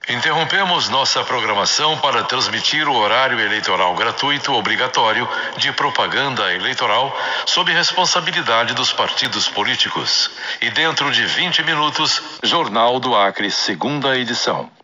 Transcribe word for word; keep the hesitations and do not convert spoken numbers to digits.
Interrompemos nossa programação para transmitir o horário eleitoral gratuito obrigatório de propaganda eleitoral sob responsabilidade dos partidos políticos. E dentro de vinte minutos, Jornal do Acre, segunda edição.